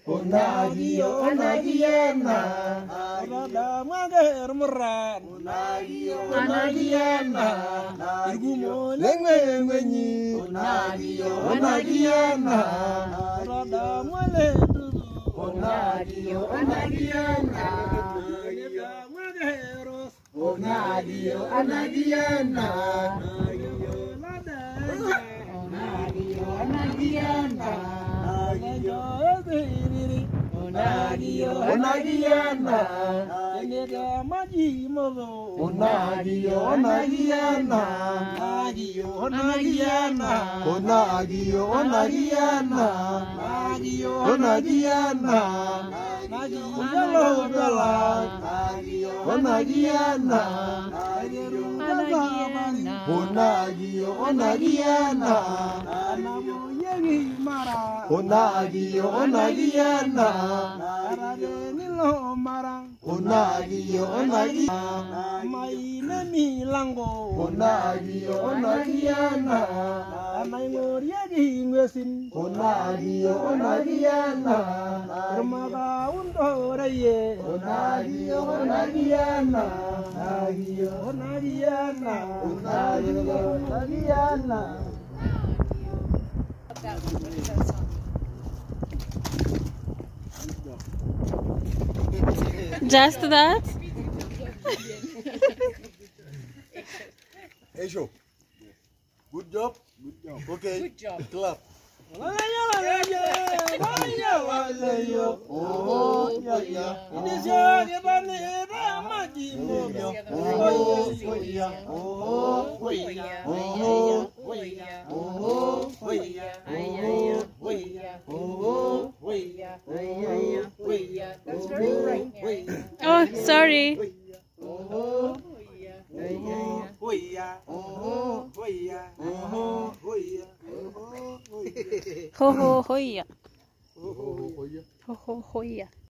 Onagio, onagiana. Rada mager meran. Onagio, onagiana. Irgumo lengwenyi. Onagio, onagiana. Rada male dudu. Onagio, onagiana. Rada mageros. Onagio, onagiana. Onagio Onagio, onagiana. Onagio, onagiana. Enega maji mozo. Onagio, onagiana. Onagio, onagiana. Onagio, onagiana. Onagio, Onagiana. Onagio, yalo bela. Onagiana. Onagio, onagiana. Anamu yegi mara. Onagio, onagiana. Arade nilo mara. Onagio, onagiana. Maine milango. Onagio, onagiana. Anai ngor yegi ngwesin. Onagio, onagiana. Ermaga undoreye. Onagio, onagiana. Onagio, Onagiana. Onagio, onagiana. Just that? Hey, show. Good job. Good job. Okay. Good job. Clap. Oh, Oh, ini siapa bani ramaji mobil. Oh, sorry. Ho ho hoya. Ho ho hoya.